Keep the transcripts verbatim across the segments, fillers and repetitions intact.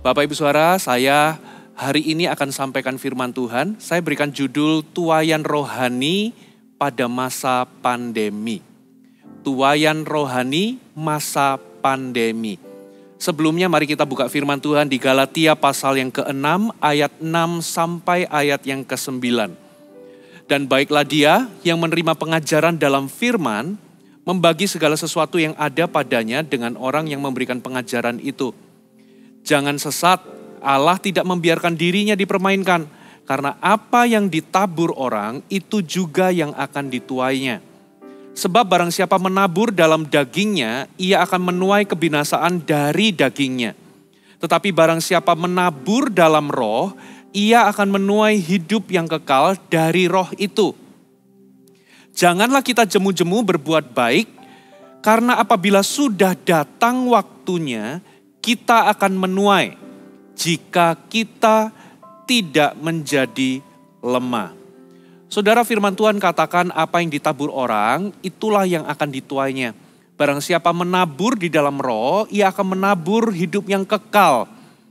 Bapak Ibu Saudara, saya hari ini akan sampaikan firman Tuhan. Saya berikan judul Tuaian Rohani pada masa pandemi. Tuaian Rohani masa pandemi. Sebelumnya mari kita buka firman Tuhan di Galatia pasal yang keenam ayat enam sampai ayat yang kesembilan. Dan baiklah dia yang menerima pengajaran dalam firman, membagi segala sesuatu yang ada padanya dengan orang yang memberikan pengajaran itu. Jangan sesat, Allah tidak membiarkan dirinya dipermainkan, karena apa yang ditabur orang itu juga yang akan dituainya. Sebab barang siapa menabur dalam dagingnya, ia akan menuai kebinasaan dari dagingnya. Tetapi barang siapa menabur dalam roh, ia akan menuai hidup yang kekal dari roh itu. Janganlah kita jemu-jemu berbuat baik, karena apabila sudah datang waktunya, kita akan menuai jika kita tidak menjadi lemah. Saudara, firman Tuhan katakan apa yang ditabur orang, itulah yang akan dituainya. Barang siapa menabur di dalam roh, ia akan menabur hidup yang kekal.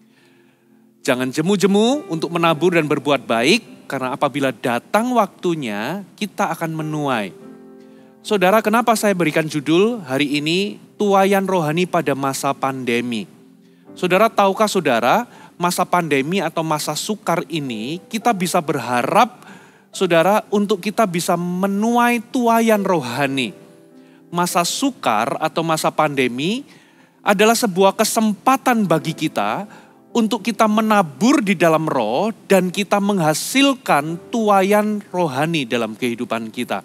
Jangan jemu-jemu untuk menabur dan berbuat baik, karena apabila datang waktunya, kita akan menuai. Saudara, kenapa saya berikan judul hari ini, Tuaian Rohani pada masa pandemi? Saudara, tahukah saudara, masa pandemi atau masa sukar ini, kita bisa berharap, saudara, untuk kita bisa menuai tuaian rohani. Masa sukar atau masa pandemi adalah sebuah kesempatan bagi kita untuk kita menabur di dalam roh dan kita menghasilkan tuaian rohani dalam kehidupan kita.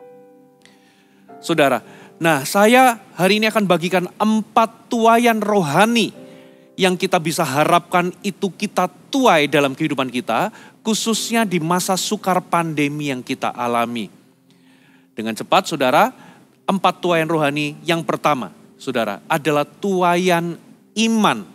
Saudara, nah saya hari ini akan bagikan empat tuaian rohani yang kita bisa harapkan itu kita tuai dalam kehidupan kita, khususnya di masa sukar pandemi yang kita alami. Dengan cepat, saudara, empat tuaian rohani yang pertama, saudara, adalah tuaian iman.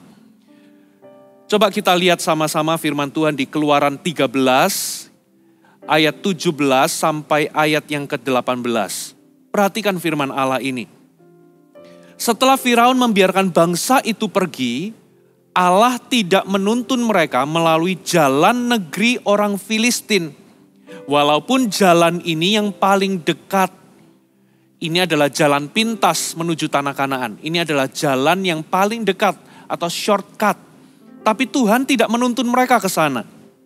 Coba kita lihat sama-sama firman Tuhan di Keluaran tiga belas, ayat tujuh belas sampai ayat yang ke delapan belas. Perhatikan firman Allah ini. Setelah Firaun membiarkan bangsa itu pergi, Allah tidak menuntun mereka melalui jalan negeri orang Filistin. Walaupun jalan ini yang paling dekat. Ini adalah jalan pintas menuju tanah Kanaan. Ini adalah jalan yang paling dekat atau shortcut. Tapi Tuhan tidak menuntun mereka ke sana.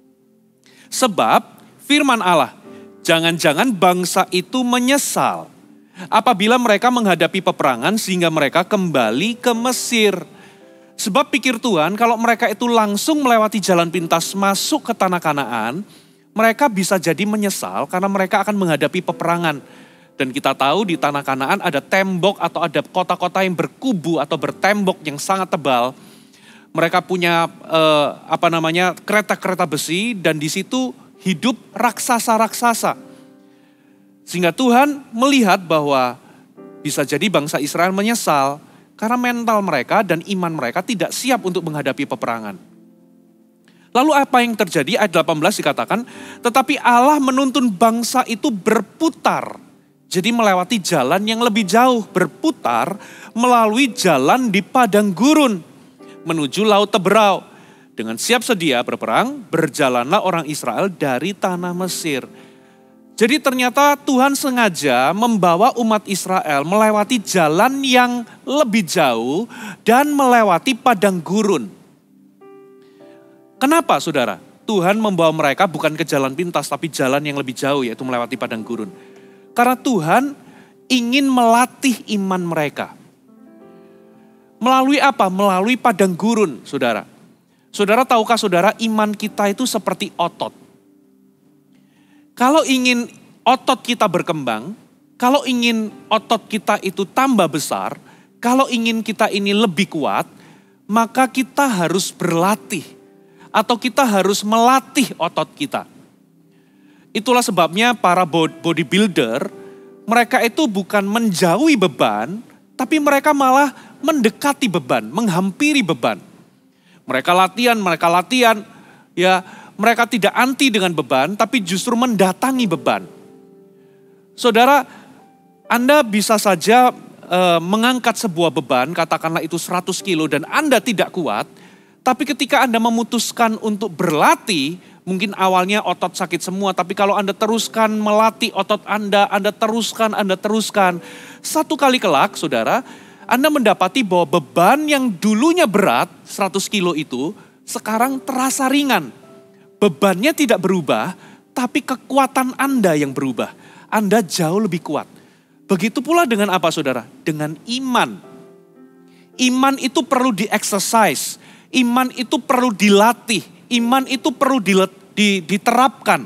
Sebab firman Allah, jangan-jangan bangsa itu menyesal apabila mereka menghadapi peperangan sehingga mereka kembali ke Mesir. Sebab pikir Tuhan, kalau mereka itu langsung melewati jalan pintas masuk ke tanah Kanaan, mereka bisa jadi menyesal karena mereka akan menghadapi peperangan. Dan kita tahu di tanah Kanaan ada tembok atau ada kota-kota yang berkubu atau bertembok yang sangat tebal. Mereka punya eh, apa namanya kereta-kereta besi dan di situ hidup raksasa-raksasa. Sehingga Tuhan melihat bahwa bisa jadi bangsa Israel menyesal karena mental mereka dan iman mereka tidak siap untuk menghadapi peperangan. Lalu apa yang terjadi? Ayat delapan belas dikatakan, tetapi Allah menuntun bangsa itu berputar. Jadi melewati jalan yang lebih jauh, berputar melalui jalan di padang gurun menuju Laut Teberau. Dengan siap sedia berperang, berjalanlah orang Israel dari tanah Mesir. Jadi ternyata Tuhan sengaja membawa umat Israel melewati jalan yang lebih jauh dan melewati padang gurun. Kenapa saudara? Tuhan membawa mereka bukan ke jalan pintas tapi jalan yang lebih jauh yaitu melewati padang gurun. Karena Tuhan ingin melatih iman mereka. Melalui apa? Melalui padang gurun saudara. Saudara tahukah saudara iman kita itu seperti otot. Kalau ingin otot kita berkembang, kalau ingin otot kita itu tambah besar, kalau ingin kita ini lebih kuat, maka kita harus berlatih. Atau kita harus melatih otot kita. Itulah sebabnya para bodybuilder, mereka itu bukan menjauhi beban, tapi mereka malah mendekati beban, menghampiri beban. Mereka latihan, mereka latihan, ya mereka tidak anti dengan beban, tapi justru mendatangi beban. Saudara, Anda bisa saja e, mengangkat sebuah beban, katakanlah itu seratus kilo dan Anda tidak kuat, Tapi ketika Anda memutuskan untuk berlatih, mungkin awalnya otot sakit semua, tapi kalau Anda teruskan melatih otot Anda, Anda teruskan, Anda teruskan. Satu kali kelak, saudara, Anda mendapati bahwa beban yang dulunya berat, seratus kilo itu, sekarang terasa ringan. Bebannya tidak berubah, tapi kekuatan Anda yang berubah. Anda jauh lebih kuat. Begitu pula dengan apa, saudara? Dengan iman. Iman itu perlu di-exercise. Iman itu perlu dilatih, iman itu perlu diterapkan.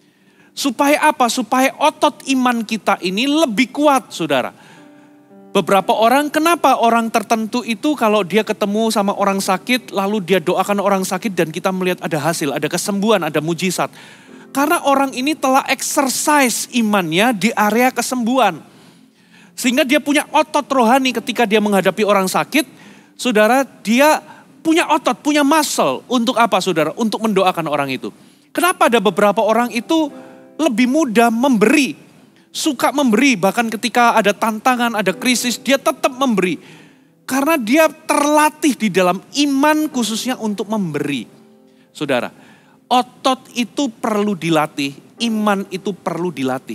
Supaya apa? Supaya otot iman kita ini lebih kuat, saudara. Beberapa orang, kenapa orang tertentu itu kalau dia ketemu sama orang sakit, lalu dia doakan orang sakit dan kita melihat ada hasil, ada kesembuhan, ada mujizat. Karena orang ini telah exercise imannya di area kesembuhan. Sehingga dia punya otot rohani ketika dia menghadapi orang sakit, saudara, dia punya otot, punya muscle. Untuk apa, saudara? Untuk mendoakan orang itu. Kenapa ada beberapa orang itu lebih mudah memberi, suka memberi, bahkan ketika ada tantangan, ada krisis, dia tetap memberi. Karena dia terlatih di dalam iman khususnya untuk memberi. Saudara, otot itu perlu dilatih, iman itu perlu dilatih.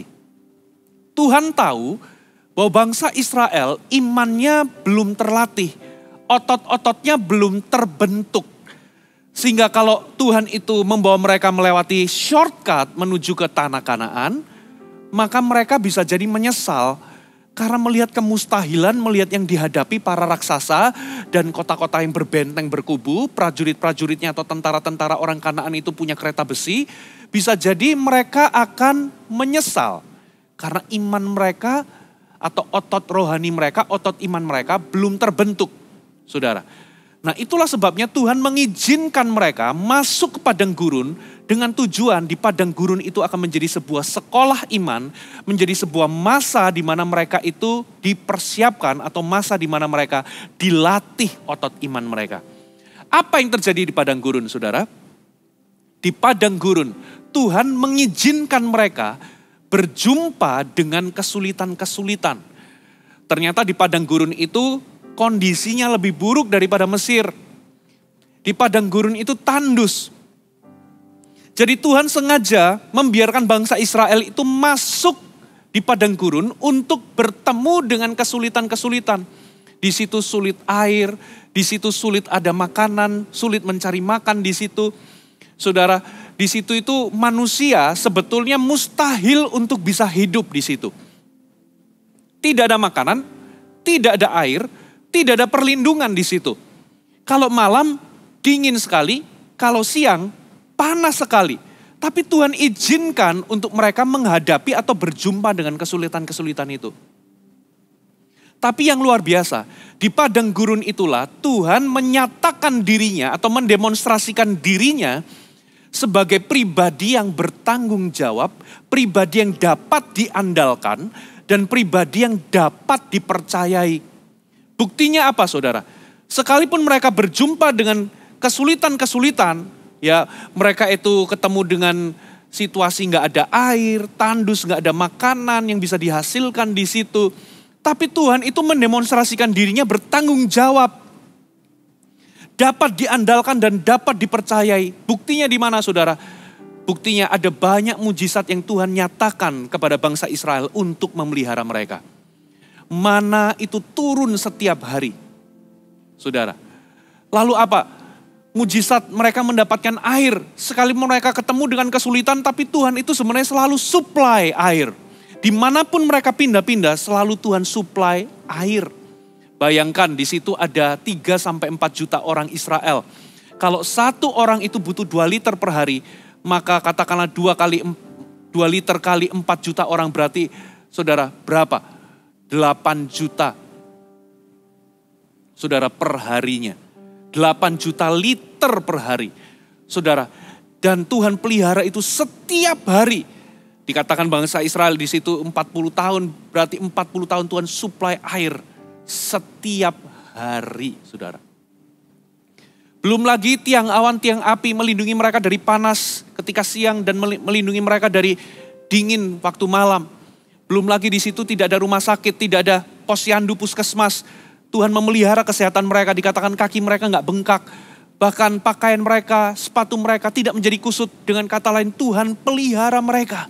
Tuhan tahu bahwa bangsa Israel imannya belum terlatih. Otot-ototnya belum terbentuk. Sehingga kalau Tuhan itu membawa mereka melewati shortcut menuju ke tanah Kanaan, maka mereka bisa jadi menyesal karena melihat kemustahilan, melihat yang dihadapi para raksasa dan kota-kota yang berbenteng berkubu, prajurit-prajuritnya atau tentara-tentara orang Kanaan itu punya kereta besi, bisa jadi mereka akan menyesal karena iman mereka atau otot rohani mereka, otot iman mereka belum terbentuk. Saudara, nah itulah sebabnya Tuhan mengizinkan mereka masuk ke padang gurun dengan tujuan di padang gurun itu akan menjadi sebuah sekolah iman, menjadi sebuah masa di mana mereka itu dipersiapkan atau masa di mana mereka dilatih otot iman mereka. Apa yang terjadi di padang gurun, saudara? Di padang gurun, Tuhan mengizinkan mereka berjumpa dengan kesulitan-kesulitan. Ternyata di padang gurun itu kondisinya lebih buruk daripada Mesir. Di padang gurun itu tandus. Jadi Tuhan sengaja membiarkan bangsa Israel itu masuk di padang gurun untuk bertemu dengan kesulitan-kesulitan. Di situ sulit air, di situ sulit ada makanan, sulit mencari makan di situ. Saudara, di situ itu manusia sebetulnya mustahil untuk bisa hidup di situ. Tidak ada makanan, tidak ada air, tidak ada perlindungan di situ. Kalau malam dingin sekali, kalau siang panas sekali. Tapi Tuhan izinkan untuk mereka menghadapi atau berjumpa dengan kesulitan-kesulitan itu. Tapi yang luar biasa, di padang gurun itulah Tuhan menyatakan dirinya atau mendemonstrasikan dirinya sebagai pribadi yang bertanggung jawab, pribadi yang dapat diandalkan, dan pribadi yang dapat dipercayai. Buktinya apa, saudara? Sekalipun mereka berjumpa dengan kesulitan-kesulitan, ya mereka itu ketemu dengan situasi nggak ada air, tandus, nggak ada makanan yang bisa dihasilkan di situ. Tapi Tuhan itu mendemonstrasikan dirinya bertanggung jawab, dapat diandalkan dan dapat dipercayai. Buktinya di mana, saudara? Buktinya ada banyak mujizat yang Tuhan nyatakan kepada bangsa Israel untuk memelihara mereka. Mana itu turun setiap hari, saudara. Lalu apa? Mujizat mereka mendapatkan air. Sekalipun mereka ketemu dengan kesulitan, tapi Tuhan itu sebenarnya selalu supply air. Dimanapun mereka pindah-pindah, selalu Tuhan supply air. Bayangkan di situ ada tiga sampai empat juta orang Israel. Kalau satu orang itu butuh dua liter per hari, maka katakanlah dua kali dua liter kali empat juta orang berarti, saudara, berapa? delapan juta. Saudara, per harinya. delapan juta liter per hari. Saudara, dan Tuhan pelihara itu setiap hari. Dikatakan bangsa Israel di situ empat puluh tahun, berarti empat puluh tahun Tuhan supply air setiap hari, saudara. Belum lagi tiang awan, tiang api melindungi mereka dari panas ketika siang dan melindungi mereka dari dingin waktu malam. Belum lagi di situ tidak ada rumah sakit, tidak ada posyandu puskesmas. Tuhan memelihara kesehatan mereka, dikatakan kaki mereka nggak bengkak. Bahkan pakaian mereka, sepatu mereka tidak menjadi kusut. Dengan kata lain, Tuhan pelihara mereka.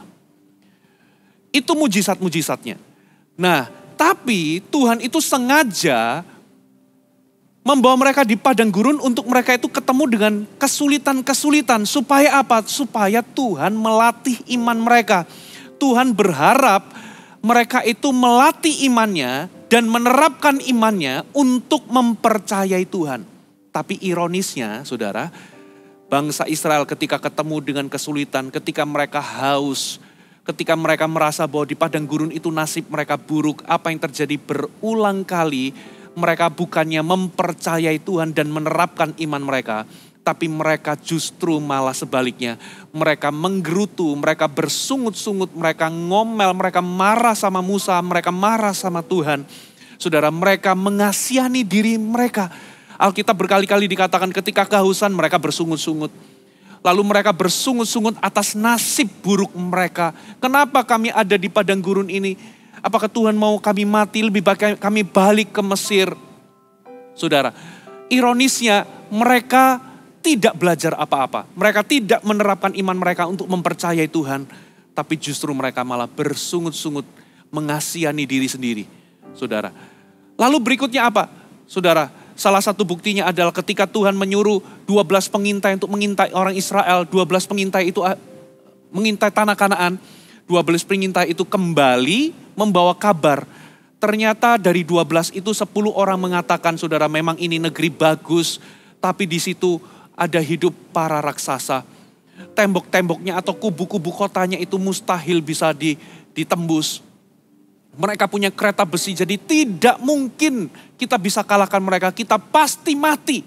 Itu mujizat-mujizatnya. Nah, tapi Tuhan itu sengaja membawa mereka di padang gurun untuk mereka itu ketemu dengan kesulitan-kesulitan. Supaya apa? Supaya Tuhan melatih iman mereka. Tuhan berharap mereka itu melatih imannya dan menerapkan imannya untuk mempercayai Tuhan. Tapi ironisnya, saudara, bangsa Israel ketika ketemu dengan kesulitan, ketika mereka haus, ketika mereka merasa bahwa di padang gurun itu nasib mereka buruk, apa yang terjadi berulang kali, mereka bukannya mempercayai Tuhan dan menerapkan iman mereka, tapi mereka justru malah sebaliknya. Mereka menggerutu, mereka bersungut-sungut, mereka ngomel, mereka marah sama Musa, mereka marah sama Tuhan. Saudara, mereka mengasihani diri mereka. Alkitab berkali-kali dikatakan ketika kehausan mereka bersungut-sungut. Lalu mereka bersungut-sungut atas nasib buruk mereka. Kenapa kami ada di padang gurun ini? Apakah Tuhan mau kami mati? Lebih baik kami balik ke Mesir. Saudara, ironisnya mereka tidak belajar apa-apa. Mereka tidak menerapkan iman mereka untuk mempercayai Tuhan. Tapi justru mereka malah bersungut-sungut mengasihani diri sendiri. Saudara, lalu berikutnya apa? Saudara, salah satu buktinya adalah ketika Tuhan menyuruh dua belas pengintai untuk mengintai orang Israel. dua belas pengintai itu mengintai tanah Kanaan. dua belas pengintai itu kembali membawa kabar. Ternyata dari dua belas itu sepuluh orang mengatakan, saudara, memang ini negeri bagus. Tapi di situ ada hidup para raksasa. Tembok-temboknya atau kubu-kubu kotanya itu mustahil bisa ditembus. Mereka punya kereta besi, jadi tidak mungkin kita bisa kalahkan mereka. Kita pasti mati.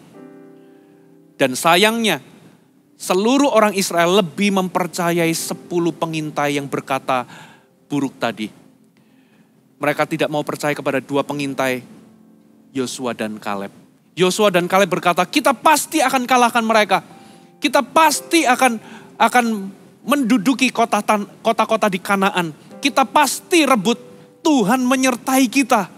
Dan sayangnya, seluruh orang Israel lebih mempercayai sepuluh pengintai yang berkata buruk tadi. Mereka tidak mau percaya kepada dua pengintai, Yosua dan Kaleb. Yosua dan Kaleb berkata, kita pasti akan kalahkan mereka. Kita pasti akan akan menduduki kota kota-kota di Kanaan. Kita pasti rebut. Tuhan menyertai kita.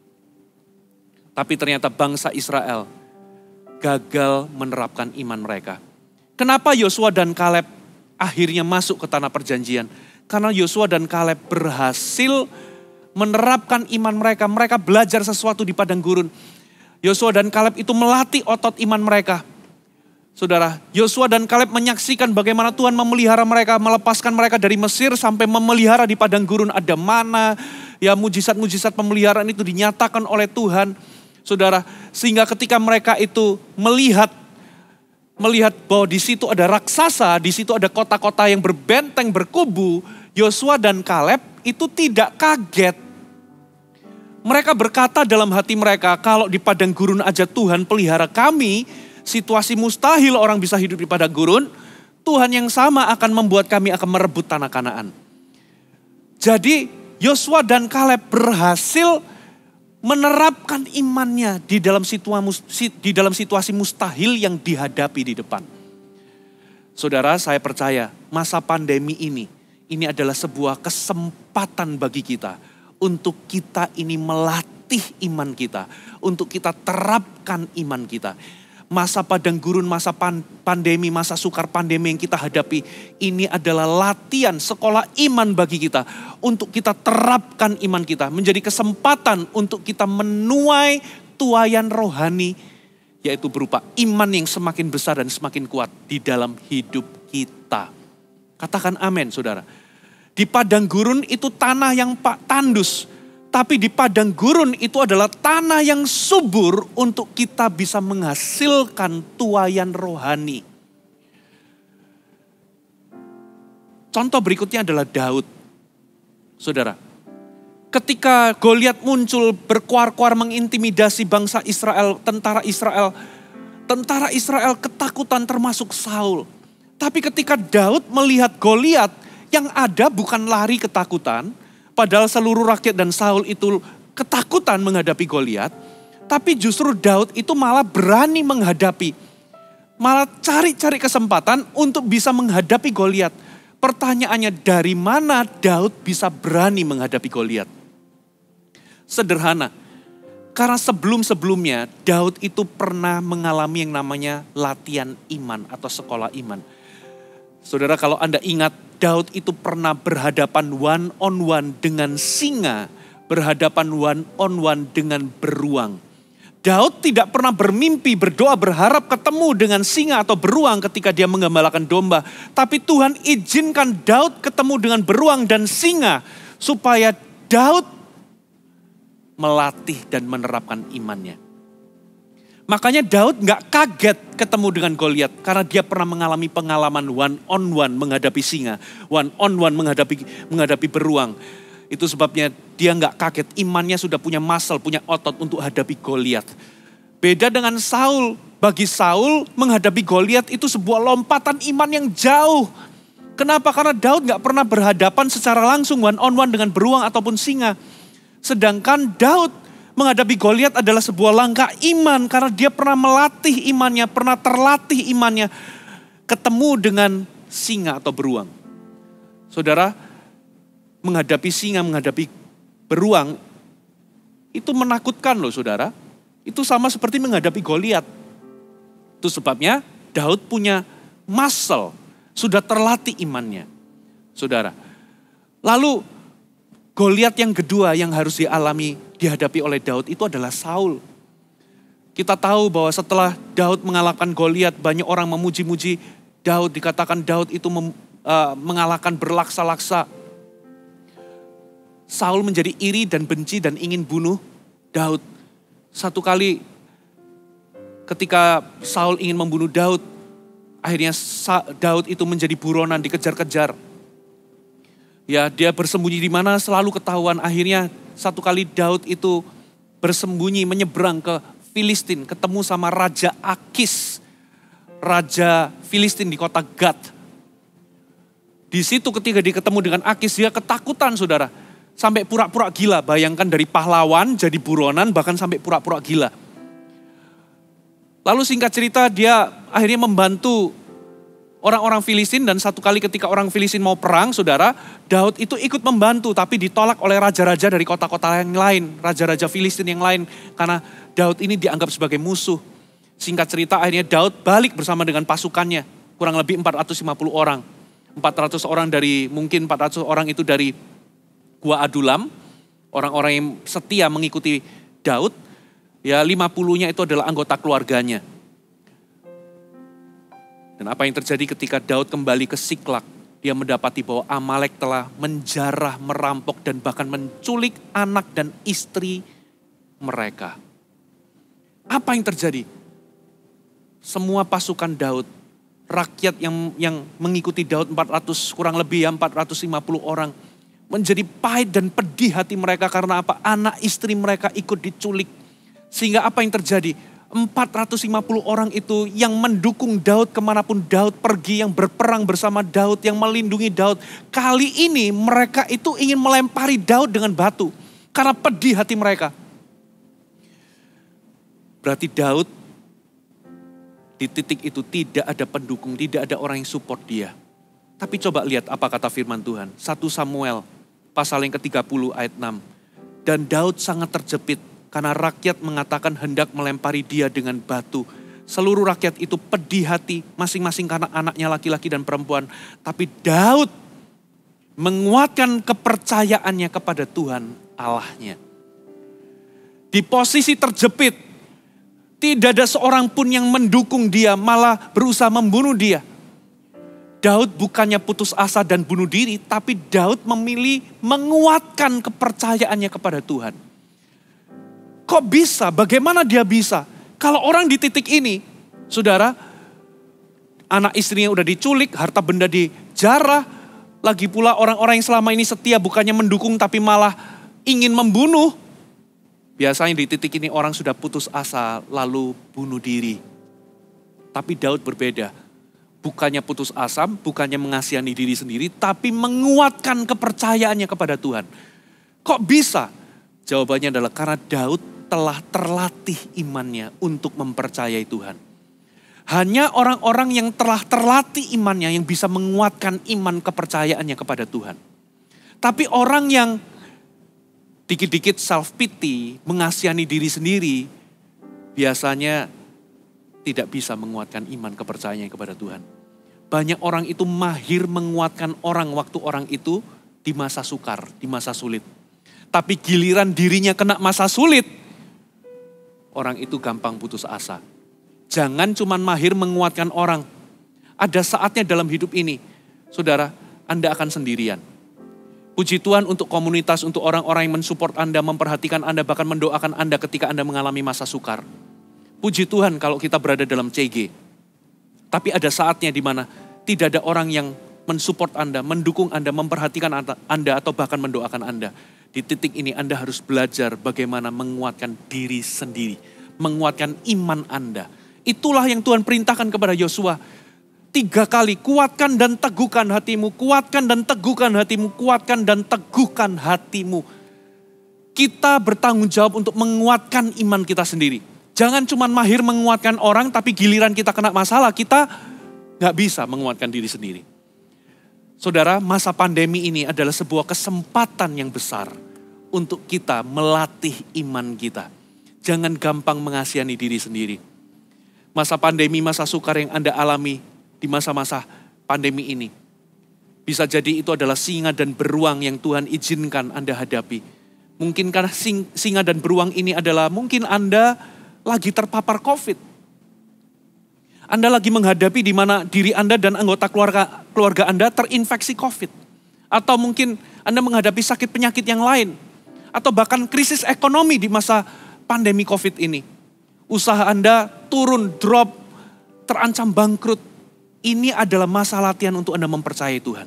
Tapi ternyata bangsa Israel gagal menerapkan iman mereka. Kenapa Yosua dan Kaleb akhirnya masuk ke tanah perjanjian? Karena Yosua dan Kaleb berhasil menerapkan iman mereka. Mereka belajar sesuatu di padang gurun. Yosua dan Kaleb itu melatih otot iman mereka. Saudara, Yosua dan Kaleb menyaksikan bagaimana Tuhan memelihara mereka, melepaskan mereka dari Mesir sampai memelihara di padang gurun. Ada mana, ya mujizat-mujizat pemeliharaan itu dinyatakan oleh Tuhan. Saudara, sehingga ketika mereka itu melihat melihat bahwa di situ ada raksasa, di situ ada kota-kota yang berbenteng, berkubu, Yosua dan Kaleb itu tidak kaget. Mereka berkata dalam hati mereka, kalau di padang gurun aja Tuhan pelihara kami, situasi mustahil orang bisa hidup di padang gurun, Tuhan yang sama akan membuat kami akan merebut tanah Kanaan. Jadi Yosua dan Kaleb berhasil menerapkan imannya di dalam situasi, di dalam situasi mustahil yang dihadapi di depan. Saudara, saya percaya masa pandemi ini, ini adalah sebuah kesempatan bagi kita untuk kita ini melatih iman kita, untuk kita terapkan iman kita. Masa padang gurun, masa pandemi, masa sukar pandemi yang kita hadapi, ini adalah latihan sekolah iman bagi kita. Untuk kita terapkan iman kita, menjadi kesempatan untuk kita menuai tuaian rohani, yaitu berupa iman yang semakin besar dan semakin kuat di dalam hidup kita. Katakan amin, saudara. Di padang gurun itu tanah yang tandus. Tapi di padang gurun itu adalah tanah yang subur untuk kita bisa menghasilkan tuaian rohani. Contoh berikutnya adalah Daud. Saudara, ketika Goliat muncul berkuar-kuar mengintimidasi bangsa Israel, tentara Israel, tentara Israel ketakutan termasuk Saul. Tapi ketika Daud melihat Goliat, yang ada bukan lari ketakutan, padahal seluruh rakyat dan Saul itu ketakutan menghadapi Goliat, tapi justru Daud itu malah berani menghadapi, malah cari-cari kesempatan untuk bisa menghadapi Goliat. Pertanyaannya, dari mana Daud bisa berani menghadapi Goliat? Sederhana, Karena sebelum-sebelumnya Daud itu pernah mengalami yang namanya latihan iman atau sekolah iman. Saudara, kalau Anda ingat, Daud itu pernah berhadapan one on one dengan singa, berhadapan one on one dengan beruang. Daud tidak pernah bermimpi, berdoa, berharap ketemu dengan singa atau beruang ketika dia menggembalakan domba. Tapi Tuhan izinkan Daud ketemu dengan beruang dan singa supaya Daud melatih dan menerapkan imannya. Makanya Daud gak kaget ketemu dengan Goliat karena dia pernah mengalami pengalaman one on one menghadapi singa, one on one menghadapi menghadapi beruang. Itu sebabnya dia gak kaget, imannya sudah punya muscle, punya otot untuk hadapi Goliat. Beda dengan Saul, bagi Saul menghadapi Goliat itu sebuah lompatan iman yang jauh. Kenapa? Karena Daud gak pernah berhadapan secara langsung one on one dengan beruang ataupun singa. Sedangkan Daud menghadapi Goliat adalah sebuah langkah iman karena dia pernah melatih imannya, pernah terlatih imannya ketemu dengan singa atau beruang. Saudara, menghadapi singa, menghadapi beruang itu menakutkan loh saudara. Itu sama seperti menghadapi Goliat. Itu sebabnya Daud punya muscle, sudah terlatih imannya. Saudara. Lalu Goliat yang kedua yang harus dialami, dihadapi oleh Daud itu adalah Saul. Kita tahu bahwa setelah Daud mengalahkan Goliat, banyak orang memuji-muji Daud. Dikatakan Daud itu mem, uh, mengalahkan berlaksa-laksa. Saul menjadi iri dan benci dan ingin bunuh Daud. Satu kali ketika Saul ingin membunuh Daud, akhirnya Daud itu menjadi buronan, dikejar-kejar. Ya, dia bersembunyi di mana selalu ketahuan. Akhirnya satu kali Daud itu bersembunyi menyeberang ke Filistin, ketemu sama Raja Akis, Raja Filistin di kota Gad. Di situ ketika dia ketemu dengan Akis, dia ketakutan saudara. Sampai pura-pura gila, bayangkan dari pahlawan jadi buronan bahkan sampai pura-pura gila. Lalu singkat cerita dia akhirnya membantu orang-orang Filistin dan satu kali ketika orang Filistin mau perang, saudara, Daud itu ikut membantu tapi ditolak oleh raja-raja dari kota-kota yang lain, raja-raja Filistin yang lain karena Daud ini dianggap sebagai musuh. Singkat cerita akhirnya Daud balik bersama dengan pasukannya, kurang lebih empat ratus lima puluh orang. empat ratus orang dari, mungkin empat ratus orang itu dari Gua Adulam, orang-orang yang setia mengikuti Daud, ya lima puluhnya itu adalah anggota keluarganya. Dan apa yang terjadi ketika Daud kembali ke Siklak, dia mendapati bahwa Amalek telah menjarah, merampok, dan bahkan menculik anak dan istri mereka. Apa yang terjadi? Semua pasukan Daud, rakyat yang yang mengikuti Daud empat ratus, kurang lebih ya empat ratus lima puluh orang, menjadi pahit dan pedih hati mereka karena apa? Anak istri mereka ikut diculik. Sehingga apa yang terjadi? empat ratus lima puluh orang itu yang mendukung Daud kemanapun Daud pergi, yang berperang bersama Daud, yang melindungi Daud. Kali ini mereka itu ingin melempari Daud dengan batu karena pedih hati mereka. Berarti Daud di titik itu tidak ada pendukung, tidak ada orang yang support dia. Tapi coba lihat apa kata firman Tuhan. satu Samuel pasal yang ke tiga puluh ayat enam. Dan Daud sangat terjepit karena rakyat mengatakan hendak melempari dia dengan batu. Seluruh rakyat itu pedih hati, masing-masing karena anaknya laki-laki dan perempuan. Tapi Daud menguatkan kepercayaannya kepada Tuhan Allahnya. Di posisi terjepit, tidak ada seorang pun yang mendukung dia, malah berusaha membunuh dia. Daud bukannya putus asa dan bunuh diri, tapi Daud memilih menguatkan kepercayaannya kepada Tuhan. Kok bisa? Bagaimana dia bisa? Kalau orang di titik ini, saudara, anak istrinya udah diculik, harta benda dijarah, lagi pula orang-orang yang selama ini setia bukannya mendukung tapi malah ingin membunuh. Biasanya di titik ini orang sudah putus asa lalu bunuh diri. Tapi Daud berbeda. Bukannya putus asa, bukannya mengasihani diri sendiri, tapi menguatkan kepercayaannya kepada Tuhan. Kok bisa? Jawabannya adalah karena Daud telah terlatih imannya untuk mempercayai Tuhan. Hanya orang-orang yang telah terlatih imannya yang bisa menguatkan iman kepercayaannya kepada Tuhan. Tapi orang yang dikit-dikit self pity, mengasihani diri sendiri, biasanya tidak bisa menguatkan iman kepercayaannya kepada Tuhan. Banyak orang itu mahir menguatkan orang waktu orang itu di masa sukar, di masa sulit. Tapi giliran dirinya kena masa sulit, orang itu gampang putus asa. Jangan cuma mahir menguatkan orang. Ada saatnya dalam hidup ini, saudara, Anda akan sendirian. Puji Tuhan untuk komunitas, untuk orang-orang yang mensupport Anda, memperhatikan Anda, bahkan mendoakan Anda ketika Anda mengalami masa sukar. Puji Tuhan kalau kita berada dalam C G. Tapi ada saatnya di mana tidak ada orang yang mensupport Anda, mendukung Anda, memperhatikan Anda, atau bahkan mendoakan Anda. Di titik ini Anda harus belajar bagaimana menguatkan diri sendiri, menguatkan iman Anda. Itulah yang Tuhan perintahkan kepada Yosua. Tiga kali, kuatkan dan teguhkan hatimu, kuatkan dan teguhkan hatimu, kuatkan dan teguhkan hatimu. Kita bertanggung jawab untuk menguatkan iman kita sendiri. Jangan cuma mahir menguatkan orang, tapi giliran kita kena masalah, kita gak bisa menguatkan diri sendiri. Saudara, masa pandemi ini adalah sebuah kesempatan yang besar untuk kita melatih iman kita. Jangan gampang mengasihani diri sendiri. Masa pandemi, masa sukar yang Anda alami di masa-masa pandemi ini. Bisa jadi itu adalah singa dan beruang yang Tuhan izinkan Anda hadapi. Mungkin karena singa dan beruang ini adalah mungkin Anda lagi terpapar COVID. Anda lagi menghadapi di mana diri Anda dan anggota keluarga, keluarga Anda terinfeksi COVID. Atau mungkin Anda menghadapi sakit penyakit yang lain. Atau bahkan krisis ekonomi di masa pandemi COVID ini. Usaha Anda turun, drop, terancam bangkrut. Ini adalah masa latihan untuk Anda mempercayai Tuhan.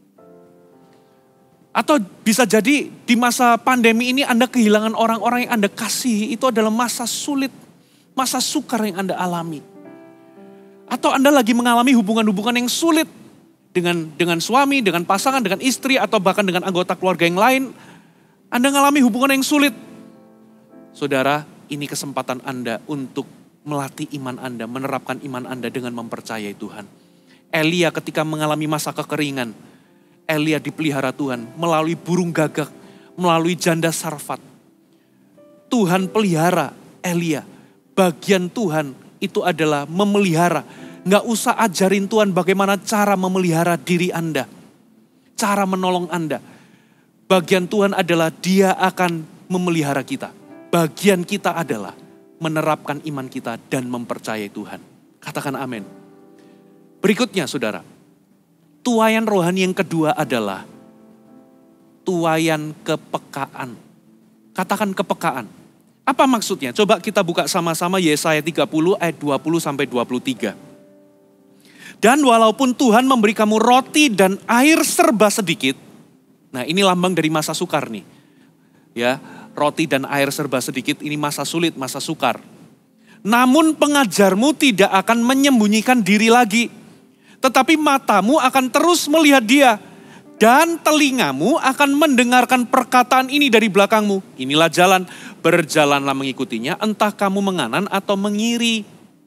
Atau bisa jadi di masa pandemi ini Anda kehilangan orang-orang yang Anda kasihi. Itu adalah masa sulit, masa sukar yang Anda alami. Atau Anda lagi mengalami hubungan-hubungan yang sulit dengan dengan suami, dengan pasangan, dengan istri, atau bahkan dengan anggota keluarga yang lain. Anda mengalami hubungan yang sulit. Saudara, ini kesempatan Anda untuk melatih iman Anda, menerapkan iman Anda dengan mempercayai Tuhan. Elia ketika mengalami masa kekeringan, Elia dipelihara Tuhan melalui burung gagak, melalui janda Sarfat. Tuhan pelihara Elia. Bagian Tuhan itu adalah memelihara. Nggak usah ajarin Tuhan bagaimana cara memelihara diri Anda. Cara menolong Anda. Bagian Tuhan adalah Dia akan memelihara kita. Bagian kita adalah menerapkan iman kita dan mempercayai Tuhan. Katakan amin. Berikutnya saudara, tuaian rohani yang kedua adalah tuaian kepekaan. Katakan kepekaan. Apa maksudnya? Coba kita buka sama-sama Yesaya tiga puluh ayat dua puluh sampai dua puluh tiga. Dan walaupun Tuhan memberi kamu roti dan air serba sedikit. Nah ini lambang dari masa sukar nih. Ya, roti dan air serba sedikit, ini masa sulit, masa sukar. Namun pengajarmu tidak akan menyembunyikan diri lagi. Tetapi matamu akan terus melihat Dia. Dan telingamu akan mendengarkan perkataan ini dari belakangmu. Inilah jalan, berjalanlah mengikutinya, entah kamu menganan atau mengiri.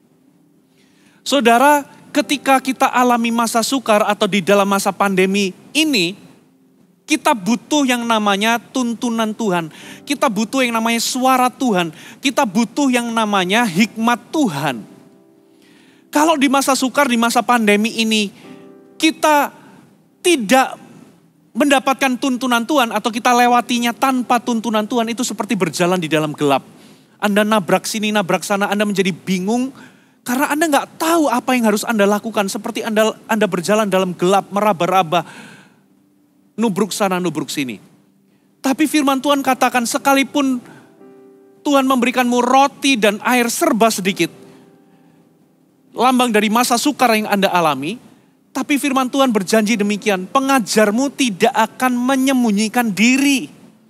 Saudara, ketika kita alami masa sukar atau di dalam masa pandemi ini, kita butuh yang namanya tuntunan Tuhan. Kita butuh yang namanya suara Tuhan. Kita butuh yang namanya hikmat Tuhan. Kalau di masa sukar, di masa pandemi ini, kita tidak mendapatkan tuntunan Tuhan atau kita lewatinya tanpa tuntunan Tuhan, itu seperti berjalan di dalam gelap. Anda nabrak sini, nabrak sana, Anda menjadi bingung karena Anda nggak tahu apa yang harus Anda lakukan. Seperti Anda, Anda berjalan dalam gelap, meraba-raba, nubruk sana, nubruk sini. Tapi firman Tuhan katakan sekalipun Tuhan memberikanmu roti dan air serba sedikit, lambang dari masa sukar yang Anda alami, tapi firman Tuhan berjanji demikian, pengajarmu tidak akan menyembunyikan diri.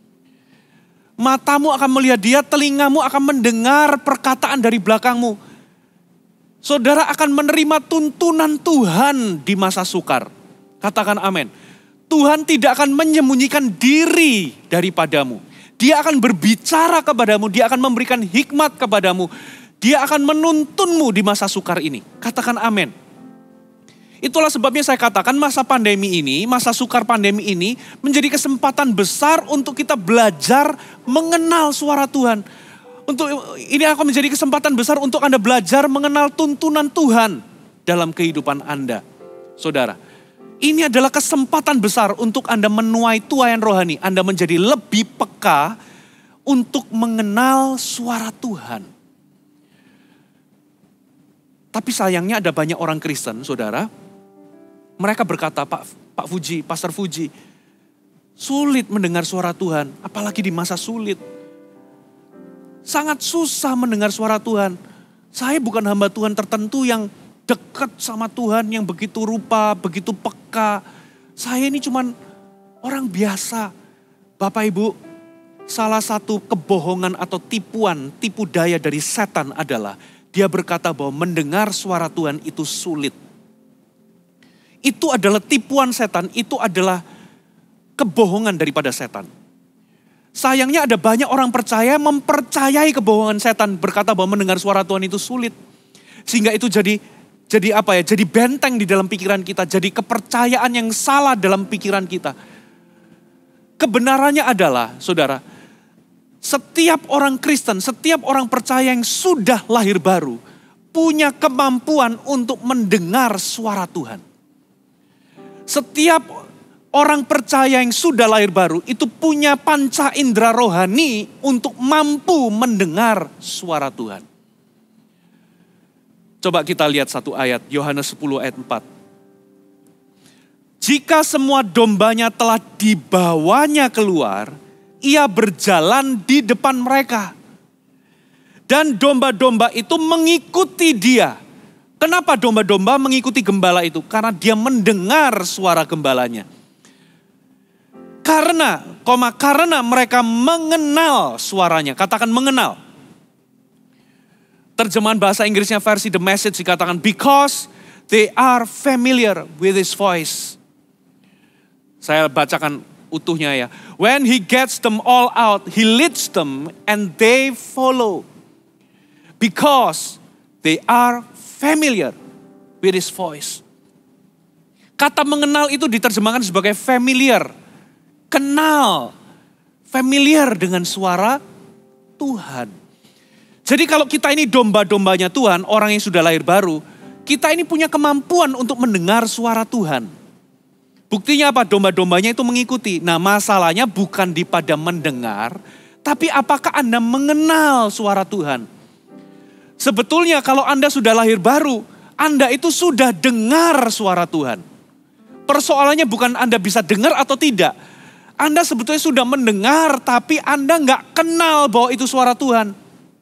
Matamu akan melihat Dia, telingamu akan mendengar perkataan dari belakangmu. Saudara akan menerima tuntunan Tuhan di masa sukar. Katakan amin. Tuhan tidak akan menyembunyikan diri daripadamu. Dia akan berbicara kepadamu, Dia akan memberikan hikmat kepadamu. Dia akan menuntunmu di masa sukar ini. Katakan amin. Itulah sebabnya saya katakan masa pandemi ini, masa sukar pandemi ini menjadi kesempatan besar untuk kita belajar mengenal suara Tuhan. Untuk ini akan menjadi kesempatan besar untuk Anda belajar mengenal tuntunan Tuhan dalam kehidupan Anda. Saudara, ini adalah kesempatan besar untuk Anda menuai tuaian rohani. Anda menjadi lebih peka untuk mengenal suara Tuhan. Tapi sayangnya ada banyak orang Kristen, saudara. Mereka berkata, Pak, Pak Fuji, Pastor Fuji, sulit mendengar suara Tuhan, apalagi di masa sulit. Sangat susah mendengar suara Tuhan. Saya bukan hamba Tuhan tertentu yang dekat sama Tuhan, yang begitu rupa, begitu peka. Saya ini cuman orang biasa. Bapak Ibu, salah satu kebohongan atau tipuan, tipu daya dari setan adalah dia berkata bahwa mendengar suara Tuhan itu sulit. Itu adalah tipuan setan, itu adalah kebohongan daripada setan. Sayangnya ada banyak orang percaya mempercayai kebohongan setan, berkata bahwa mendengar suara Tuhan itu sulit. Sehingga itu jadi jadi apa ya? Jadi benteng di dalam pikiran kita, jadi kepercayaan yang salah dalam pikiran kita. Kebenarannya adalah, saudara, setiap orang Kristen, setiap orang percaya yang sudah lahir baru punya kemampuan untuk mendengar suara Tuhan. Setiap orang percaya yang sudah lahir baru itu punya panca indera rohani untuk mampu mendengar suara Tuhan. Coba kita lihat satu ayat, Yohanes sepuluh ayat empat. Jika semua dombanya telah dibawanya keluar, ia berjalan di depan mereka. Dan domba-domba itu mengikuti dia. Kenapa domba-domba mengikuti gembala itu? Karena dia mendengar suara gembalanya. Karena, koma, karena mereka mengenal suaranya. Katakan mengenal. Terjemahan bahasa Inggrisnya versi The Message dikatakan, because they are familiar with his voice. Saya bacakan utuhnya ya. When he gets them all out, he leads them and they follow. Because they are familiar with his voice. Kata mengenal itu diterjemahkan sebagai familiar. Kenal. Familiar dengan suara Tuhan. Jadi kalau kita ini domba-dombanya Tuhan, orang yang sudah lahir baru, kita ini punya kemampuan untuk mendengar suara Tuhan. Buktinya apa? Domba-dombanya itu mengikuti. Nah, masalahnya bukan di pada mendengar, tapi apakah Anda mengenal suara Tuhan? Sebetulnya kalau Anda sudah lahir baru, Anda itu sudah dengar suara Tuhan. Persoalannya bukan Anda bisa dengar atau tidak. Anda sebetulnya sudah mendengar, tapi Anda nggak kenal bahwa itu suara Tuhan.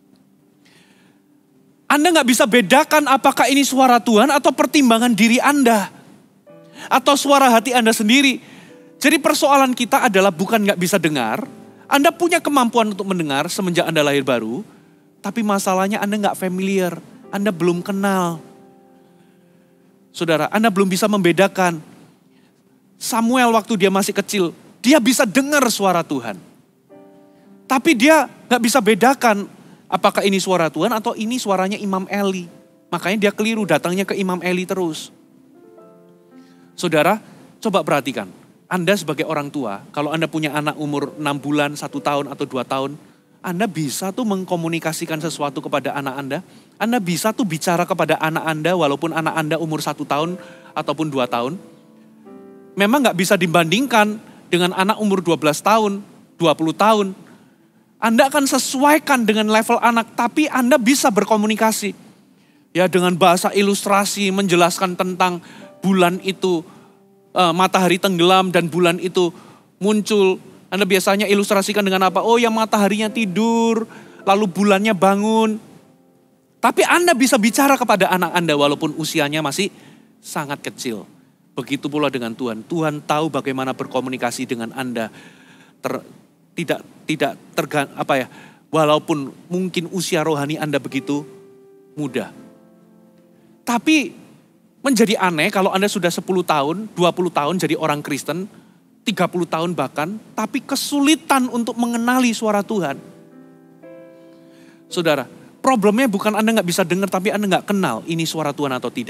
Anda nggak bisa bedakan apakah ini suara Tuhan atau pertimbangan diri Anda. Atau suara hati Anda sendiri. Jadi persoalan kita adalah bukan nggak bisa dengar. Anda punya kemampuan untuk mendengar semenjak Anda lahir baru. Tapi masalahnya Anda nggak familiar. Anda belum kenal. Saudara, Anda belum bisa membedakan. Samuel waktu dia masih kecil, dia bisa dengar suara Tuhan. Tapi dia nggak bisa bedakan apakah ini suara Tuhan atau ini suaranya Imam Eli. Makanya dia keliru datangnya ke Imam Eli terus. Saudara, coba perhatikan. Anda sebagai orang tua, kalau Anda punya anak umur enam bulan, satu tahun atau dua tahun, Anda bisa tuh mengkomunikasikan sesuatu kepada anak Anda. Anda bisa tuh bicara kepada anak Anda walaupun anak Anda umur satu tahun ataupun dua tahun. Memang gak bisa dibandingkan dengan anak umur dua belas tahun, dua puluh tahun. Anda akan sesuaikan dengan level anak, tapi Anda bisa berkomunikasi. Ya, dengan bahasa ilustrasi menjelaskan tentang bulan itu, uh, matahari tenggelam dan bulan itu muncul. Anda biasanya ilustrasikan dengan apa? Oh, yang mataharinya tidur, lalu bulannya bangun. Tapi Anda bisa bicara kepada anak Anda walaupun usianya masih sangat kecil. Begitu pula dengan Tuhan. Tuhan tahu bagaimana berkomunikasi dengan Anda. Ter, tidak tidak tergan apa ya? Walaupun mungkin usia rohani Anda begitu muda. Tapi menjadi aneh kalau Anda sudah sepuluh tahun, dua puluh tahun jadi orang Kristen, tiga puluh tahun bahkan, tapi kesulitan untuk mengenali suara Tuhan. Saudara, problemnya bukan Anda nggak bisa dengar, tapi Anda nggak kenal ini suara Tuhan atau tidak.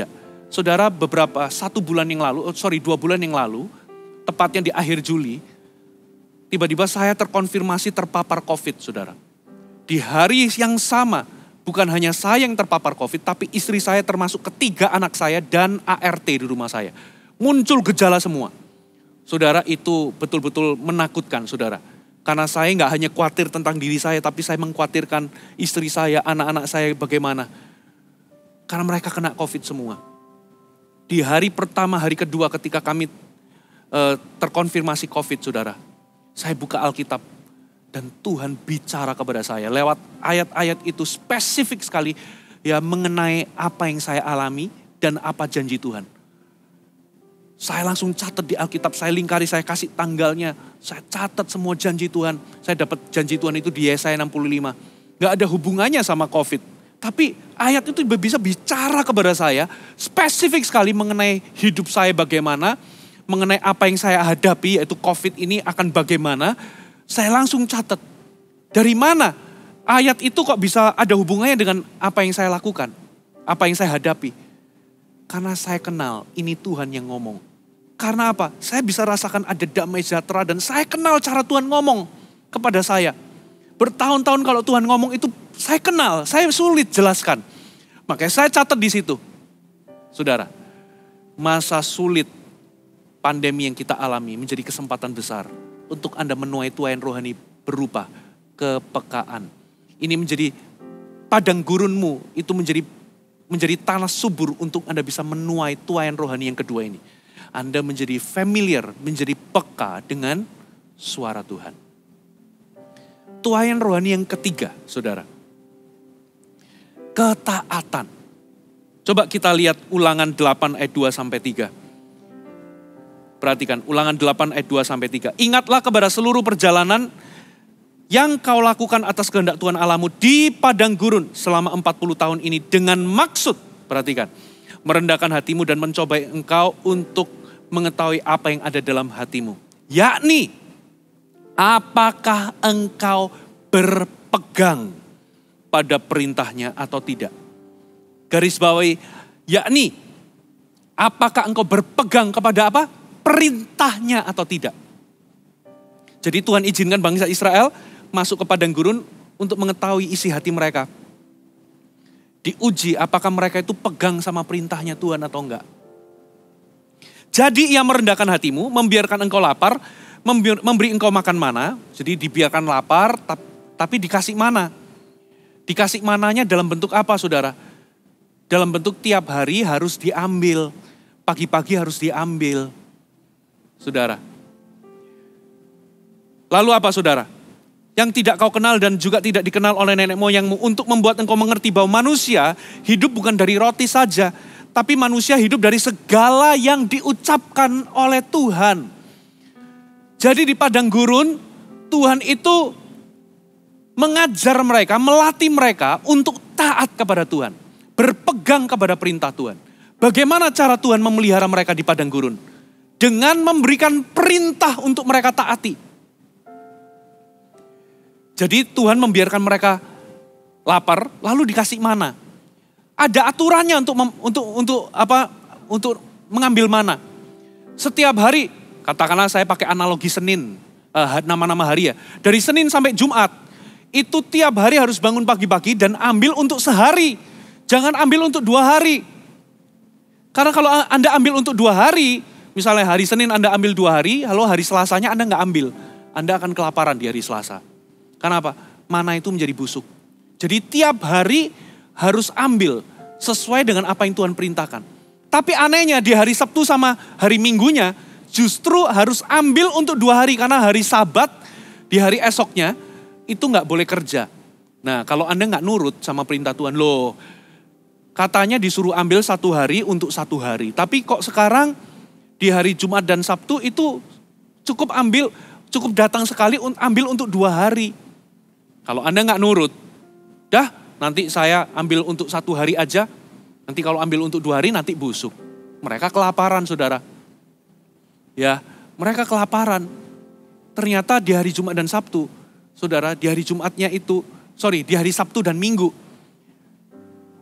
Saudara, beberapa, satu bulan yang lalu, oh sorry dua bulan yang lalu, tepatnya di akhir Juli, tiba-tiba saya terkonfirmasi terpapar COVID, saudara. Di hari yang sama, bukan hanya saya yang terpapar COVID, tapi istri saya termasuk ketiga anak saya dan A R T di rumah saya. Muncul gejala semua. Saudara, itu betul-betul menakutkan, saudara. Karena saya nggak hanya khawatir tentang diri saya, tapi saya mengkhawatirkan istri saya, anak-anak saya bagaimana. Karena mereka kena COVID semua. Di hari pertama, hari kedua ketika kami uh, terkonfirmasi COVID, saudara. Saya buka Alkitab dan Tuhan bicara kepada saya lewat ayat-ayat itu spesifik sekali ya mengenai apa yang saya alami dan apa janji Tuhan. Saya langsung catat di Alkitab, saya lingkari, saya kasih tanggalnya, saya catat semua janji Tuhan. Saya dapat janji Tuhan itu di Yesaya enam puluh lima. Gak ada hubungannya sama COVID. Tapi ayat itu bisa bicara kepada saya spesifik sekali mengenai hidup saya bagaimana, mengenai apa yang saya hadapi yaitu COVID ini akan bagaimana. Saya langsung catat. Dari mana ayat itu kok bisa ada hubungannya dengan apa yang saya lakukan, apa yang saya hadapi. Karena saya kenal ini Tuhan yang ngomong. Karena apa? Saya bisa rasakan ada damai sejahtera dan saya kenal cara Tuhan ngomong kepada saya. Bertahun-tahun kalau Tuhan ngomong itu saya kenal, saya sulit jelaskan. Makanya saya catat di situ. Saudara, masa sulit pandemi yang kita alami menjadi kesempatan besar untuk Anda menuai tuaian rohani berupa kepekaan. Ini menjadi padang gurunmu, itu menjadi menjadi tanah subur untuk Anda bisa menuai tuaian rohani yang kedua ini. Anda menjadi familiar, menjadi peka dengan suara Tuhan. Tuaian rohani yang ketiga, saudara. Ketaatan. Coba kita lihat ulangan delapan ayat dua sampai tiga. Perhatikan ulangan delapan ayat dua sampai tiga. Ingatlah kepada seluruh perjalanan yang kau lakukan atas kehendak Tuhan Allahmu di padang gurun selama empat puluh tahun ini dengan maksud, perhatikan, merendahkan hatimu dan mencobai engkau untuk mengetahui apa yang ada dalam hatimu. Yakni, apakah engkau berpegang pada perintahnya atau tidak. Garis bawahi, yakni, apakah engkau berpegang kepada apa? Perintahnya atau tidak. Jadi Tuhan izinkan bangsa Israel masuk ke padang gurun untuk mengetahui isi hati mereka. Diuji apakah mereka itu pegang sama perintahnya Tuhan atau enggak. Jadi ia merendahkan hatimu, membiarkan engkau lapar, memberi engkau makan mana. Jadi dibiarkan lapar tapi dikasih mana. Dikasih mananya dalam bentuk apa, saudara? Dalam bentuk tiap hari harus diambil. Pagi-pagi harus diambil. Saudara. Lalu apa, saudara? Yang tidak kau kenal dan juga tidak dikenal oleh nenek moyangmu untuk membuat engkau mengerti bahwa manusia hidup bukan dari roti saja, tapi manusia hidup dari segala yang diucapkan oleh Tuhan. Jadi di padang gurun, Tuhan itu mengajar mereka, melatih mereka untuk taat kepada Tuhan. Berpegang kepada perintah Tuhan. Bagaimana cara Tuhan memelihara mereka di padang gurun? Dengan memberikan perintah untuk mereka taati. Jadi Tuhan membiarkan mereka lapar, lalu dikasih mana. Ada aturannya untuk untuk untuk apa? Untuk mengambil mana. Setiap hari, katakanlah saya pakai analogi Senin, uh, nama-nama hari ya. Dari Senin sampai Jumat, itu tiap hari harus bangun pagi-pagi dan ambil untuk sehari. Jangan ambil untuk dua hari. Karena kalau Anda ambil untuk dua hari, misalnya hari Senin Anda ambil dua hari, lalu hari Selasanya Anda nggak ambil. Anda akan kelaparan di hari Selasa. Kenapa? Mana itu menjadi busuk. Jadi tiap hari harus ambil sesuai dengan apa yang Tuhan perintahkan. Tapi anehnya di hari Sabtu sama hari Minggunya justru harus ambil untuk dua hari. Karena hari Sabat di hari esoknya itu nggak boleh kerja. Nah kalau Anda nggak nurut sama perintah Tuhan, loh katanya disuruh ambil satu hari untuk satu hari. Tapi kok sekarang di hari Jumat dan Sabtu itu cukup ambil, cukup datang sekali ambil untuk dua hari. Kalau Anda nggak nurut, dah nanti saya ambil untuk satu hari aja. Nanti kalau ambil untuk dua hari nanti busuk. Mereka kelaparan, saudara. Ya, mereka kelaparan. Ternyata di hari Jumat dan Sabtu, saudara, di hari Jumatnya itu, sorry, di hari Sabtu dan Minggu,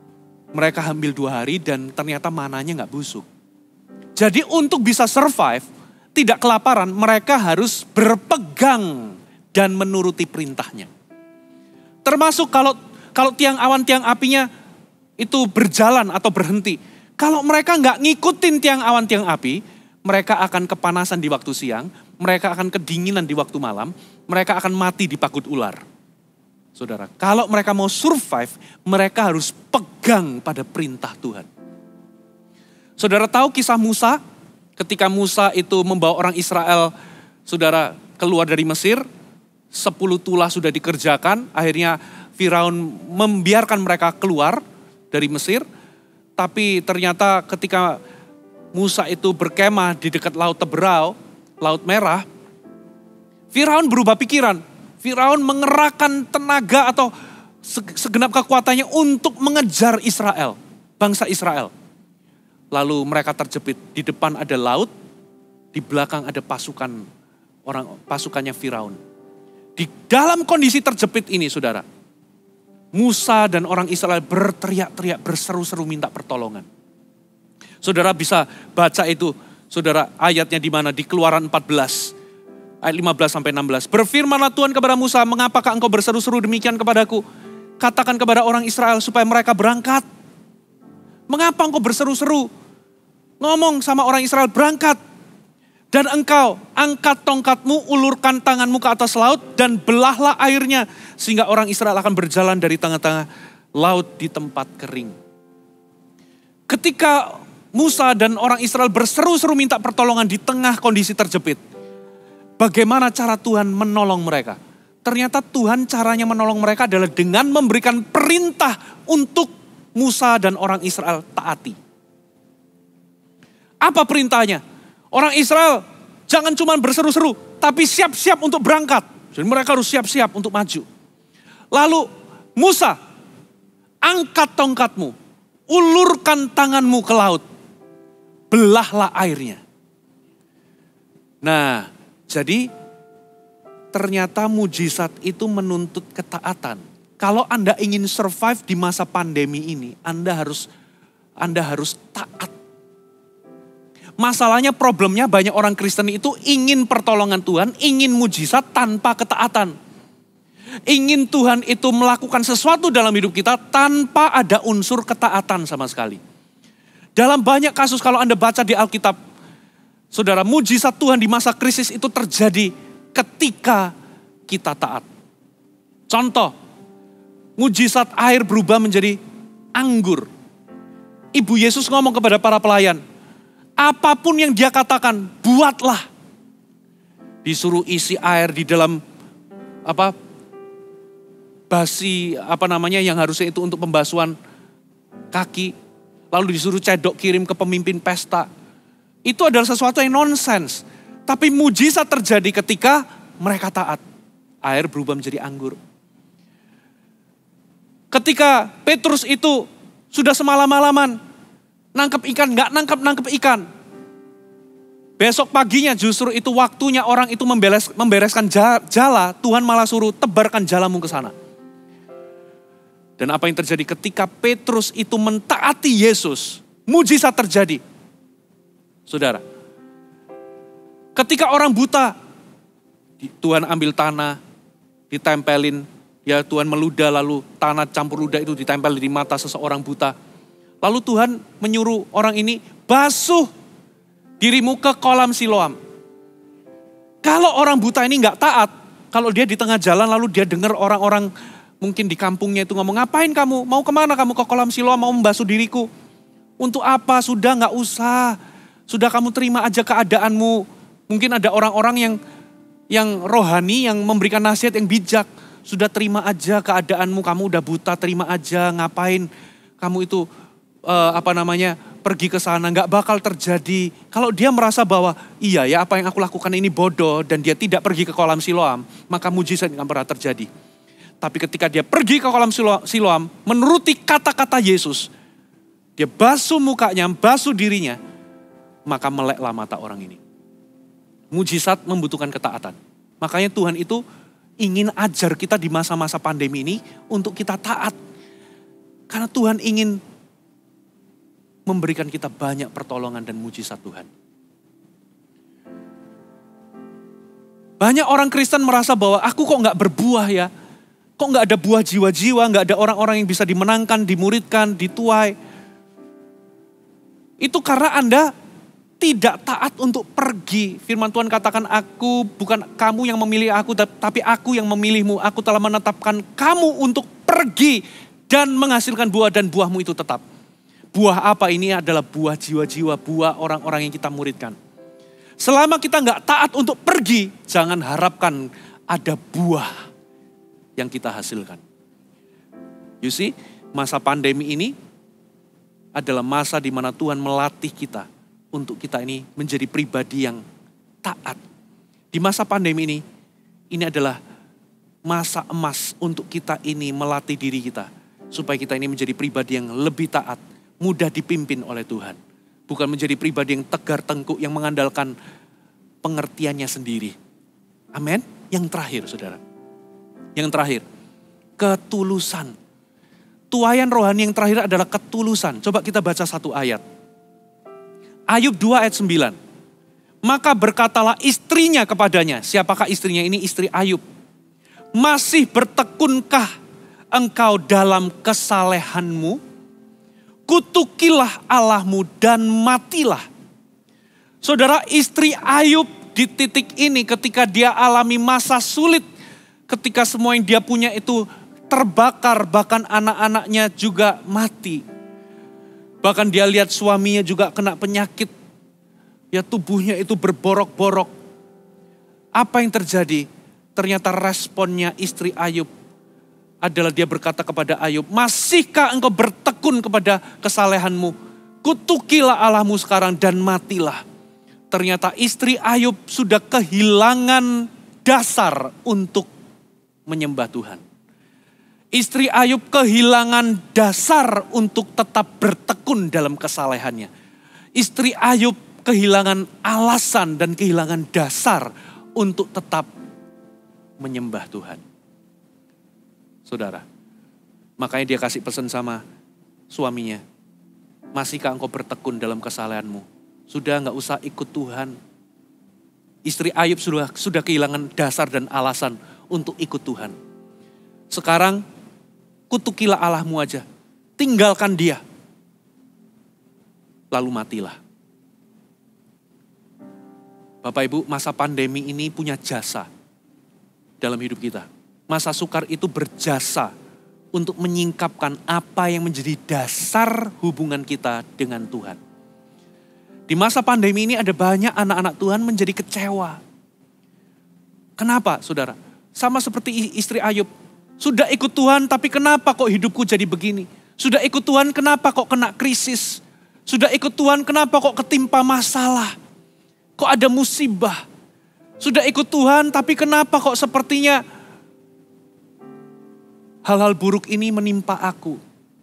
Mereka ambil dua hari dan ternyata mananya nggak busuk. Jadi untuk bisa survive, tidak kelaparan, mereka harus berpegang dan menuruti perintahnya. Termasuk kalau kalau tiang awan tiang apinya itu berjalan atau berhenti. Kalau mereka nggak ngikutin tiang awan tiang api, mereka akan kepanasan di waktu siang, mereka akan kedinginan di waktu malam, mereka akan mati dipagut ular. Saudara, kalau mereka mau survive, mereka harus pegang pada perintah Tuhan. Saudara tahu kisah Musa? Ketika Musa itu membawa orang Israel, saudara, keluar dari Mesir, sepuluh tulah sudah dikerjakan, akhirnya Firaun membiarkan mereka keluar dari Mesir, tapi ternyata ketika Musa itu berkemah di dekat Laut Teberau, Laut Merah, Firaun berubah pikiran. Firaun mengerahkan tenaga atau segenap kekuatannya untuk mengejar Israel, bangsa Israel. Lalu mereka terjepit, di depan ada laut, di belakang ada pasukan orang pasukannya Firaun. Di dalam kondisi terjepit ini, saudara, Musa dan orang Israel berteriak-teriak, berseru-seru minta pertolongan. Saudara bisa baca itu, saudara, ayatnya di mana? Di Keluaran empat belas. Ayat lima belas sampai enam belas. Berfirmanlah Tuhan kepada Musa, mengapakah engkau berseru-seru demikian kepadaku? Katakan kepada orang Israel supaya mereka berangkat. Mengapa engkau berseru-seru? Ngomong sama orang Israel, berangkat. Dan engkau angkat tongkatmu, ulurkan tanganmu ke atas laut dan belahlah airnya. Sehingga orang Israel akan berjalan dari tengah-tengah laut di tempat kering. Ketika Musa dan orang Israel berseru-seru minta pertolongan di tengah kondisi terjepit. Bagaimana cara Tuhan menolong mereka? Ternyata Tuhan caranya menolong mereka adalah dengan memberikan perintah untuk Musa dan orang Israel taati. Apa perintahnya? Orang Israel jangan cuma berseru-seru, tapi siap-siap untuk berangkat. Jadi mereka harus siap-siap untuk maju. Lalu Musa, angkat tongkatmu, ulurkan tanganmu ke laut, belahlah airnya. Nah, jadi ternyata mujizat itu menuntut ketaatan. Kalau Anda ingin survive di masa pandemi ini, Anda harus Anda harus taat. Masalahnya, problemnya banyak orang Kristen itu ingin pertolongan Tuhan, ingin mujizat tanpa ketaatan. Ingin Tuhan itu melakukan sesuatu dalam hidup kita tanpa ada unsur ketaatan sama sekali. Dalam banyak kasus kalau Anda baca di Alkitab, saudara, mujizat Tuhan di masa krisis itu terjadi ketika kita taat. Contoh, mujizat air berubah menjadi anggur. Ibu Yesus ngomong kepada para pelayan, apapun yang dia katakan, buatlah. Disuruh isi air di dalam apa basi apa namanya yang harusnya itu untuk pembasuhan kaki. Lalu disuruh cedok kirim ke pemimpin pesta. Itu adalah sesuatu yang nonsens. Tapi mujizat terjadi ketika mereka taat. Air berubah menjadi anggur. Ketika Petrus itu sudah semalam-malaman nangkep ikan, gak nangkep-nangkep ikan. Besok paginya justru itu waktunya orang itu memberes, membereskan jala, Tuhan malah suruh tebarkan jalamu ke sana. Dan apa yang terjadi ketika Petrus itu mentaati Yesus, mujizat terjadi. Saudara, ketika orang buta, Tuhan ambil tanah, ditempelin, ya Tuhan meludah lalu tanah campur ludah itu ditempel di mata seseorang buta. Lalu Tuhan menyuruh orang ini, basuh dirimu ke kolam Siloam. Kalau orang buta ini gak taat, kalau dia di tengah jalan lalu dia dengar orang-orang mungkin di kampungnya itu ngomong, ngapain kamu? Mau kemana kamu ke kolam Siloam? Mau membasuh diriku? Untuk apa? Sudah gak usah. Sudah kamu terima aja keadaanmu. Mungkin ada orang-orang yang yang rohani yang memberikan nasihat yang bijak. Sudah terima aja keadaanmu, kamu udah buta, terima aja. Ngapain kamu itu uh, apa namanya pergi ke sana? Nggak bakal terjadi. Kalau dia merasa bahwa iya ya apa yang aku lakukan ini bodoh dan dia tidak pergi ke kolam Siloam, maka mujizat nggak pernah terjadi. Tapi ketika dia pergi ke kolam Siloam, menuruti kata-kata Yesus, dia basuh mukanya, basuh dirinya, maka meleklah mata orang ini. Mujizat membutuhkan ketaatan. Makanya Tuhan itu ingin ajar kita di masa-masa pandemi ini untuk kita taat. Karena Tuhan ingin memberikan kita banyak pertolongan dan mujizat Tuhan. Banyak orang Kristen merasa bahwa aku kok gak berbuah ya. Kok gak ada buah jiwa-jiwa, gak ada orang-orang yang bisa dimenangkan, dimuridkan, dituai. Itu karena Anda tidak taat untuk pergi. Firman Tuhan katakan, aku bukan kamu yang memilih aku, tapi aku yang memilihmu. Aku telah menetapkan kamu untuk pergi dan menghasilkan buah, dan buahmu itu tetap. Buah apa? Ini adalah buah jiwa-jiwa, buah orang-orang yang kita muridkan. Selama kita nggak taat untuk pergi, jangan harapkan ada buah yang kita hasilkan. You see, masa pandemi ini adalah masa di mana Tuhan melatih kita untuk kita ini menjadi pribadi yang taat. Di masa pandemi ini, ini adalah masa emas untuk kita ini melatih diri kita. Supaya kita ini menjadi pribadi yang lebih taat, mudah dipimpin oleh Tuhan. Bukan menjadi pribadi yang tegar tengkuk, yang mengandalkan pengertiannya sendiri. Amin. Yang terakhir, saudara. Yang terakhir, ketulusan. Tuaian rohani yang terakhir adalah ketulusan. Coba kita baca satu ayat. Ayub dua ayat sembilan. Maka berkatalah istrinya kepadanya. Siapakah istrinya ini? Istri Ayub. Masih bertekunkah engkau dalam kesalehanmu? Kutukilah Allahmu dan matilah. Saudara, istri Ayub di titik ini ketika dia alami masa sulit, ketika semua yang dia punya itu terbakar, bahkan anak-anaknya juga mati. Bahkan dia lihat suaminya juga kena penyakit, ya tubuhnya itu berborok-borok. Apa yang terjadi? Ternyata responnya istri Ayub adalah dia berkata kepada Ayub, masihkah engkau bertekun kepada kesalehanmu? Kutukilah Allahmu sekarang dan matilah. Ternyata istri Ayub sudah kehilangan dasar untuk menyembah Tuhan. Istri Ayub kehilangan dasar untuk tetap bertekun dalam kesalehannya. Istri Ayub kehilangan alasan dan kehilangan dasar untuk tetap menyembah Tuhan. Saudara, makanya dia kasih pesan sama suaminya. Masihkah engkau bertekun dalam kesalehanmu? Sudah gak usah ikut Tuhan. Istri Ayub sudah, sudah kehilangan dasar dan alasan untuk ikut Tuhan. Sekarang kutukilah Allahmu aja. Tinggalkan dia. Lalu matilah. Bapak Ibu, masa pandemi ini punya jasa dalam hidup kita. Masa sukar itu berjasa untuk menyingkapkan apa yang menjadi dasar hubungan kita dengan Tuhan. Di masa pandemi ini ada banyak anak-anak Tuhan menjadi kecewa. Kenapa, saudara? Sama seperti istri Ayub. Sudah ikut Tuhan tapi kenapa kok hidupku jadi begini? Sudah ikut Tuhan kenapa kok kena krisis? Sudah ikut Tuhan kenapa kok ketimpa masalah? Kok ada musibah? Sudah ikut Tuhan tapi kenapa kok sepertinya hal-hal buruk ini menimpa aku?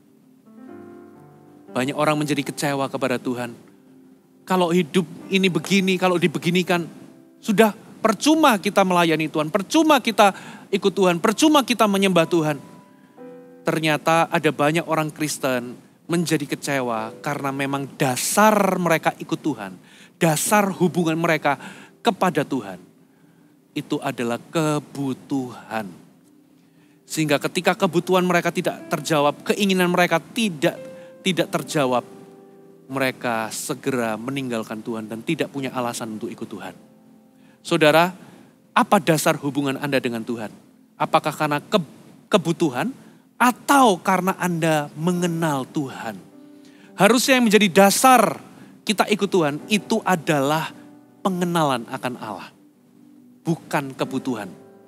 Banyak orang menjadi kecewa kepada Tuhan. Kalau hidup ini begini, kalau dibeginikan, sudah percuma kita melayani Tuhan, percuma kita ikut Tuhan, percuma kita menyembah Tuhan. Ternyata ada banyak orang Kristen menjadi kecewa karena memang dasar mereka ikut Tuhan, dasar hubungan mereka kepada Tuhan, itu adalah kebutuhan. Sehingga ketika kebutuhan mereka tidak terjawab, keinginan mereka tidak tidak terjawab, mereka segera meninggalkan Tuhan dan tidak punya alasan untuk ikut Tuhan. Saudara, apa dasar hubungan Anda dengan Tuhan? Apakah karena ke, kebutuhan atau karena Anda mengenal Tuhan? Harusnya yang menjadi dasar kita ikut Tuhan itu adalah pengenalan akan Allah, bukan kebutuhan.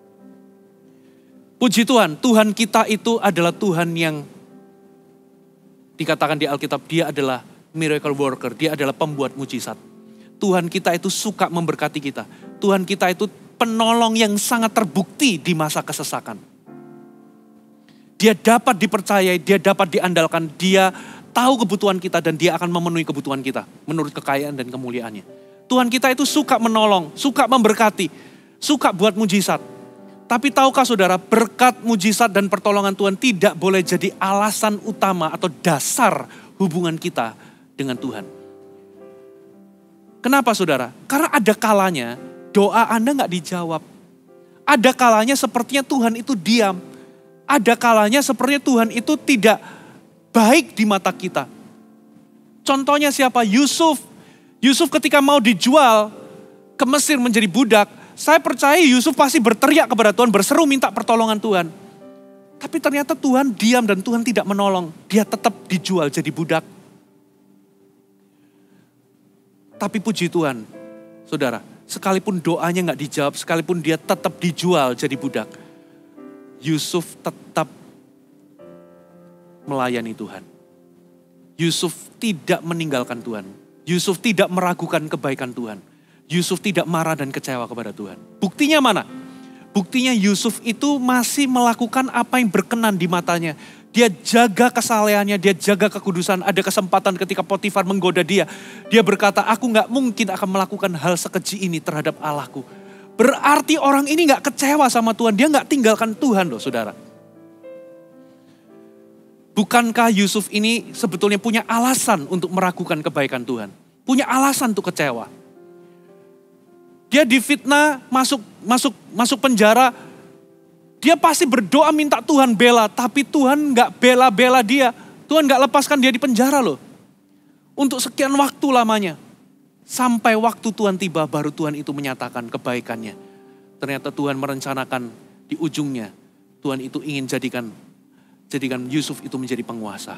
Puji Tuhan, Tuhan kita itu adalah Tuhan yang dikatakan di Alkitab, dia adalah miracle worker, dia adalah pembuat mujizat. Tuhan kita itu suka memberkati kita. Tuhan kita itu penolong yang sangat terbukti di masa kesesakan. Dia dapat dipercayai, dia dapat diandalkan, dia tahu kebutuhan kita dan dia akan memenuhi kebutuhan kita menurut kekayaan dan kemuliaannya. Tuhan kita itu suka menolong, suka memberkati, suka buat mujizat. Tapi tahukah saudara, berkat, mujizat, dan pertolongan Tuhan tidak boleh jadi alasan utama atau dasar hubungan kita dengan Tuhan. Kenapa saudara? Karena ada kalanya doa Anda nggak dijawab. Ada kalanya sepertinya Tuhan itu diam. Ada kalanya sepertinya Tuhan itu tidak baik di mata kita. Contohnya siapa? Yusuf. Yusuf ketika mau dijual ke Mesir menjadi budak, saya percaya Yusuf pasti berteriak kepada Tuhan, berseru minta pertolongan Tuhan. Tapi ternyata Tuhan diam dan Tuhan tidak menolong. Dia tetap dijual jadi budak. Tapi puji Tuhan, saudara, sekalipun doanya nggak dijawab, sekalipun dia tetap dijual jadi budak, Yusuf tetap melayani Tuhan. Yusuf tidak meninggalkan Tuhan. Yusuf tidak meragukan kebaikan Tuhan. Yusuf tidak marah dan kecewa kepada Tuhan. Buktinya mana? Buktinya Yusuf itu masih melakukan apa yang berkenan di matanya. Dia jaga kesalehannya, dia jaga kekudusan. Ada kesempatan ketika Potifar menggoda dia. Dia berkata, aku gak mungkin akan melakukan hal sekeji ini terhadap Allahku. Berarti orang ini gak kecewa sama Tuhan. Dia gak tinggalkan Tuhan loh saudara. Bukankah Yusuf ini sebetulnya punya alasan untuk meragukan kebaikan Tuhan? Punya alasan untuk kecewa. Dia difitnah, masuk masuk masuk penjara. Dia pasti berdoa minta Tuhan bela, tapi Tuhan gak bela-bela dia. Tuhan gak lepaskan dia di penjara loh. Untuk sekian waktu lamanya. Sampai waktu Tuhan tiba, baru Tuhan itu menyatakan kebaikannya. Ternyata Tuhan merencanakan di ujungnya. Tuhan itu ingin jadikan, jadikan Yusuf itu menjadi penguasa.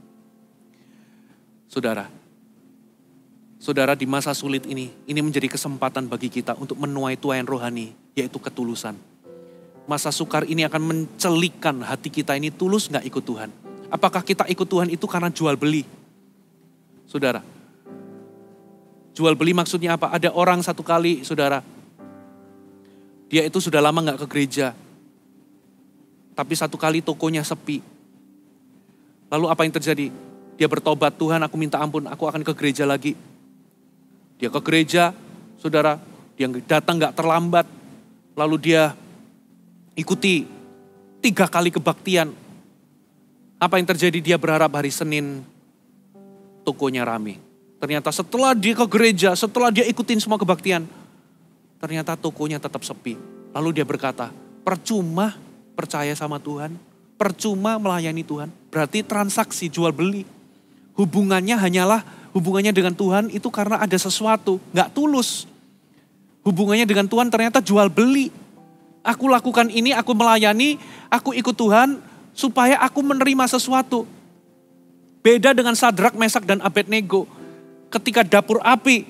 Saudara, saudara di masa sulit ini, ini menjadi kesempatan bagi kita untuk menuai tuaian rohani, yaitu ketulusan. Masa sukar ini akan mencelikan hati kita ini tulus gak ikut Tuhan. Apakah kita ikut Tuhan itu karena jual beli? Saudara, jual beli maksudnya apa? Ada orang satu kali saudara, dia itu sudah lama gak ke gereja. Tapi satu kali tokonya sepi. Lalu apa yang terjadi? Dia bertobat, Tuhan aku minta ampun, aku akan ke gereja lagi. Dia ke gereja, saudara, dia datang gak terlambat. Lalu dia ikuti tiga kali kebaktian. Apa yang terjadi? Dia berharap hari Senin tokonya rame. Ternyata setelah dia ke gereja, setelah dia ikutin semua kebaktian, ternyata tokonya tetap sepi. Lalu dia berkata, percuma percaya sama Tuhan, percuma melayani Tuhan. Berarti transaksi jual beli. Hubungannya hanyalah, hubungannya dengan Tuhan itu karena ada sesuatu, gak tulus. Hubungannya dengan Tuhan ternyata jual beli. Aku lakukan ini, aku melayani, aku ikut Tuhan supaya aku menerima sesuatu. Beda dengan Sadrak, Mesak, dan Abednego. Ketika dapur api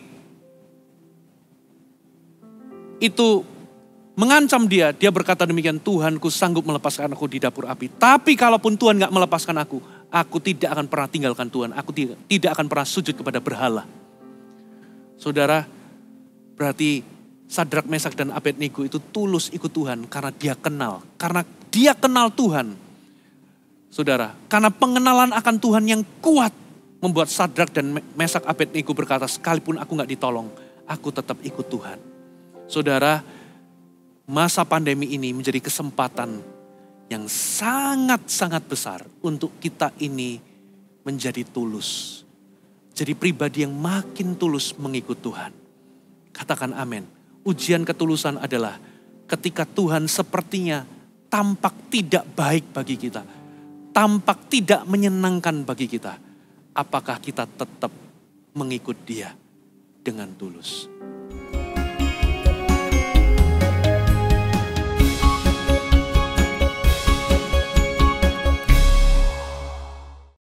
itu mengancam dia, dia berkata demikian, Tuhanku sanggup melepaskan aku di dapur api. Tapi kalaupun Tuhan gak melepaskan aku, aku tidak akan pernah tinggalkan Tuhan. Aku tidak, tidak akan pernah sujud kepada berhala. Saudara, berarti Sadrak, Mesak, dan Abednego itu tulus ikut Tuhan karena dia kenal. Karena dia kenal Tuhan. Saudara, karena pengenalan akan Tuhan yang kuat membuat Sadrak dan Mesak Abednego berkata, sekalipun aku gak ditolong, aku tetap ikut Tuhan. Saudara, masa pandemi ini menjadi kesempatan yang sangat-sangat besar untuk kita ini menjadi tulus. Jadi pribadi yang makin tulus mengikut Tuhan. Katakan amin. Ujian ketulusan adalah ketika Tuhan sepertinya tampak tidak baik bagi kita. Tampak tidak menyenangkan bagi kita. Apakah kita tetap mengikut Dia dengan tulus?